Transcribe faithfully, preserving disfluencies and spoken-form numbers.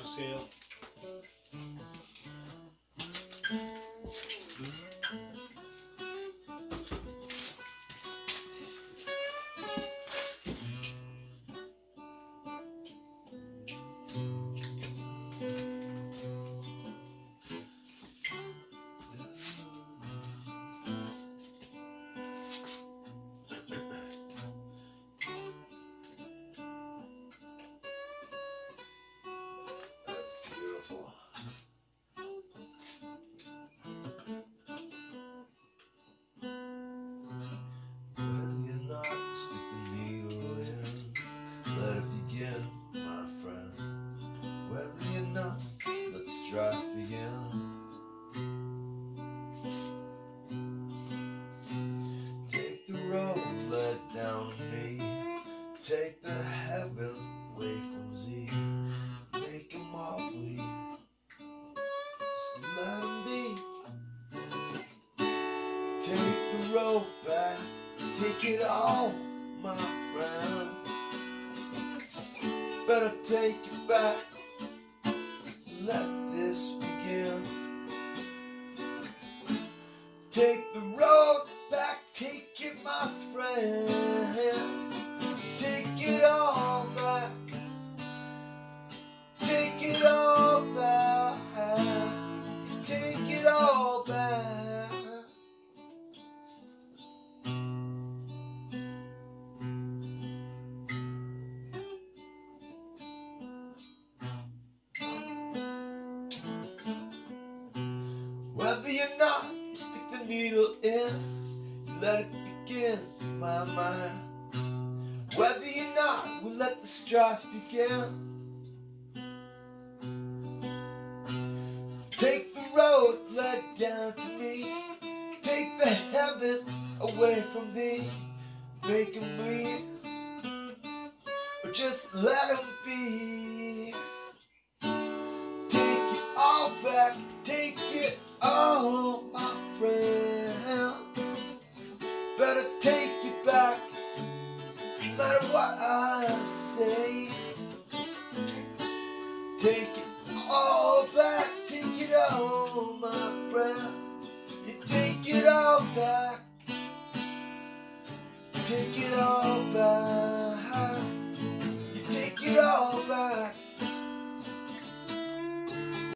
scale. Strife begin. Take the road led down to me. Take the heaven away from thee. Make 'em all bleed. Just let 'em be. Take the road back. Take it all, my friend. Better take it back. Let this begin. Take the road back, take it, my friend. Take it all back. Take it all back. Take it all back. Whether you're not, stick the needle in. Let it begin, my mind. Whether you're not, we'll let the strife begin. Take the road led down to me. Take the heaven away from thee. Make 'em bleed, or just let 'em be. Take it all back. Take it all, my friend. Better take it back, no matter what I say. Take it all back, take it all, my friend. You take it all back, take it all.